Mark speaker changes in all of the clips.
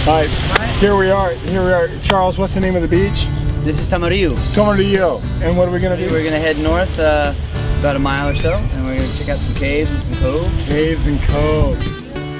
Speaker 1: All right, here we are. Charles, what's the name of the beach?
Speaker 2: This is Timariu.
Speaker 1: Timariu. And what are we going to do?
Speaker 2: We're going to head north about a mile or so, and we're going to check out some caves and some coves.
Speaker 1: Caves and coves.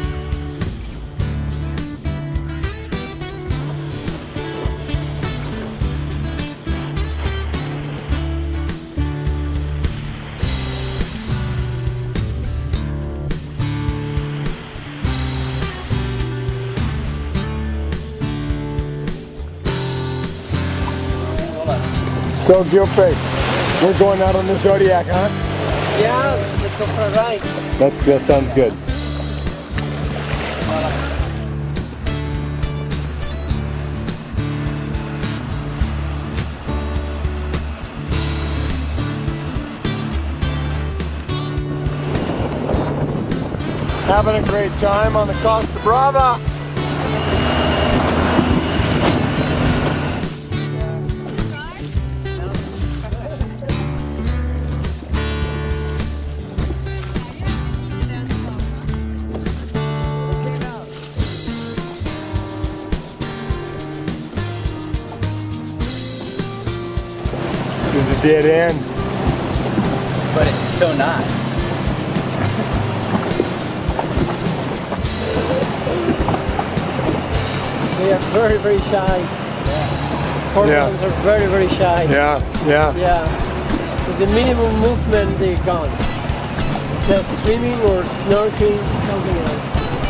Speaker 1: So Gilfrey, we're going out on the Zodiac, huh?
Speaker 3: Yeah, let's go for a ride.
Speaker 1: That sounds good. Having a great time on the Costa Brava. This is a dead end.
Speaker 2: But it's so not.
Speaker 3: They are very, very shy. Yeah. Portland's are very, very shy.
Speaker 1: Yeah.
Speaker 3: With the minimum movement, they're gone. Just swimming or snorkeling, something else.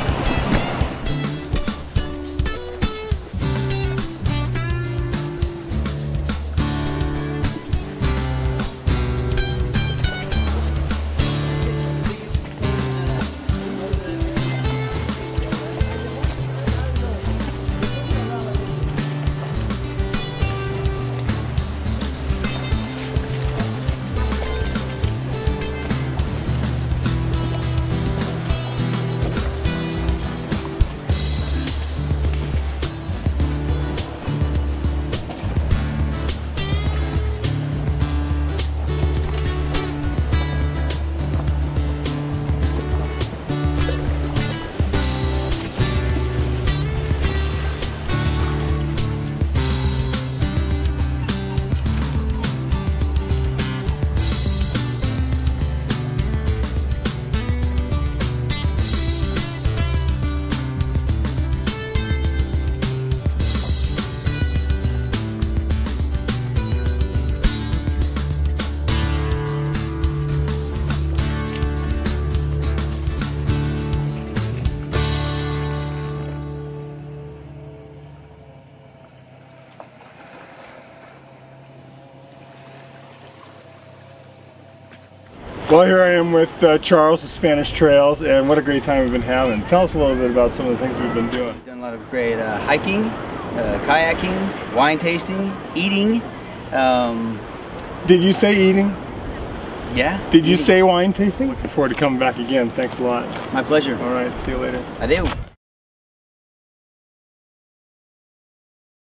Speaker 1: Well, here I am with Charles, the Spanish Trails, and what a great time we've been having. Tell us a little bit about some of the things we've been doing.
Speaker 2: We've done a lot of great hiking, kayaking, wine tasting, eating.
Speaker 1: Did you say eating?
Speaker 2: Yeah.
Speaker 1: Did you say wine tasting? Looking forward to coming back again. Thanks a lot.
Speaker 2: My pleasure.
Speaker 1: All right, see you later.
Speaker 2: Adeu.